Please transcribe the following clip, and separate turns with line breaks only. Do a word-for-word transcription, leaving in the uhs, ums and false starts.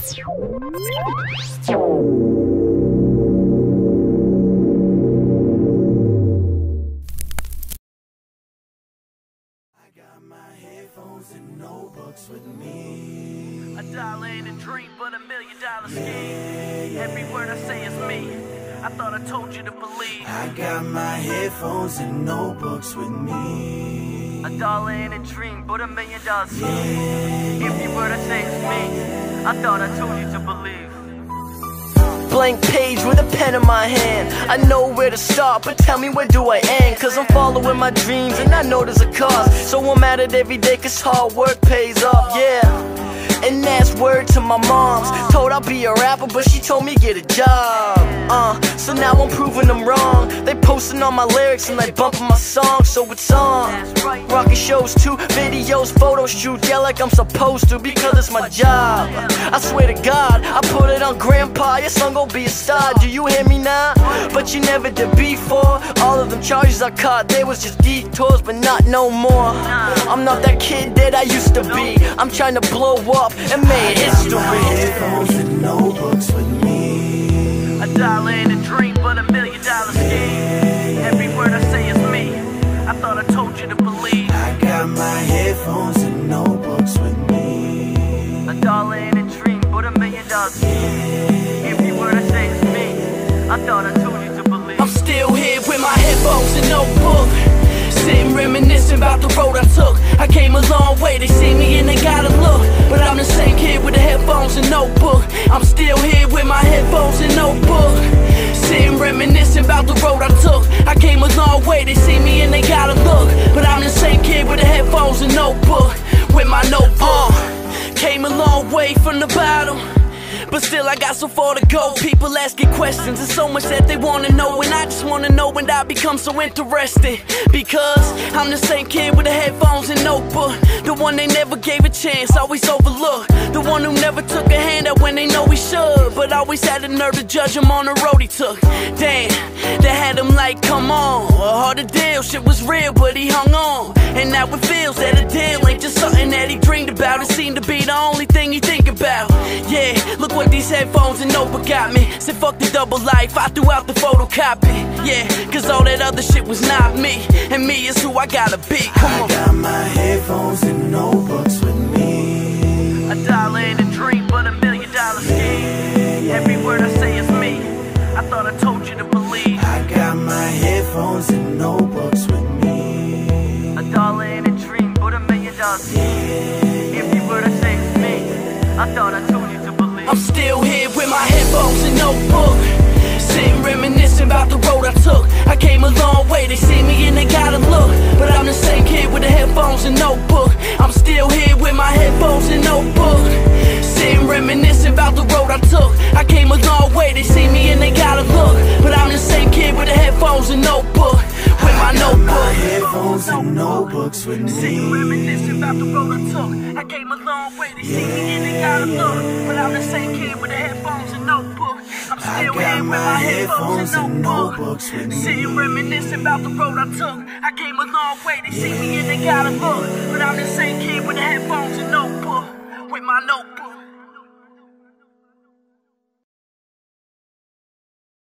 got my headphones and notebooks with me.
A dollar ain't a dream, but a million dollar scheme. Every word I say is me. I thought I told you to believe.
I got my headphones and notebooks with me.
A dollar ain't a dream, but a million dollar scheme. Every word I say is me. I thought I told you to believe. Blank page with a pen in my hand. I know where to start, but tell me where do I end? Cause I'm following my dreams and I know there's a cost. So I'm at it every day cause hard work pays off, yeah. And that's word to my moms. Told I'll be a rapper, but she told me get a job. Uh, so now I'm proving them wrong. They posting on my lyrics and they bumping my songs, so it's on. Rocking shows too, videos, photo shoot. Yeah, like I'm supposed to because it's my job. I swear to God, I put it on grandpa. Your son gon' be a star, do you hear me now? But you never did before. All of them charges I caught, they was just detours, but not no more. I'm not that kid that I used to be. I'm trying to blow up and make history.
I got my headphones and notebooks with me.
A dollar ain't a dream, but a million dollar scheme. Every word I say is me. I thought I told you to believe.
I got my headphones and notebooks with me.
A dollar ain't a dream, but a million dollar scheme. Every word I say is me. I thought I told you to believe. I'm still here with my headphones and notebook, sitting reminiscing about the road I took. I came a long way, they see me and they gotta look, but I'm the same kid with the headphones and notebook. I'm still here with my headphones and notebook, sitting reminiscing about the road I took. I came a long way, they see me and they gotta look, but I'm the same kid with the headphones and notebook, with my notebook. uh, Came a long way from the bottom, but still I got so far to go. People asking questions, there's so much that they wanna know, and I just wanna know when I become so interesting. Because I'm the same kid with the headphones and notebook, the one they never gave a chance, always overlooked, the one who never took a hand out when they know he should, but always had the nerve to judge him on the road he took. Damn, they had him like, come on, a harder deal, shit was real, but he hung on. And now it feels that a deal ain't just something that he dreamed about, it seemed to be the only thing he think about. Yeah, look what these headphones and notebook got me. Said fuck the double life, I threw out the photocopy. Yeah, cause all that other shit was not me, and me is who I gotta be. Come on.
I got my headphones and notebooks with me.
A dollar ain't a dream, but a million dollar scheme. Every word I say is me. I thought I told you to believe.
I got my headphones and notebooks with me.
A dollar ain't a dream, but a million dollar scheme. Every word I say is me. I thought I told you to believe. I'm still here with my headphones and notebook, sitting reminiscing about the road I took. I came a long way, they see me and they gotta look, but I'm the same kid with the headphones and notebook. I'm still here with my headphones and notebook, sitting reminiscing about the road I took. I came a long way, they see me and they gotta look, but I'm the same kid with the headphones and notebook, with my notebook.
My headphones and notebooks with me.
Sitting reminiscing about the road I took. I came a long way, they see me and they gotta look, but I'm the same kid with the headphones and notebook. I'm still here with my headphones and notebook, sitting reminiscing about the road I took. I came a long way, they see me and they gotta look, but I'm the same kid with the headphones and notebook, with my notebook.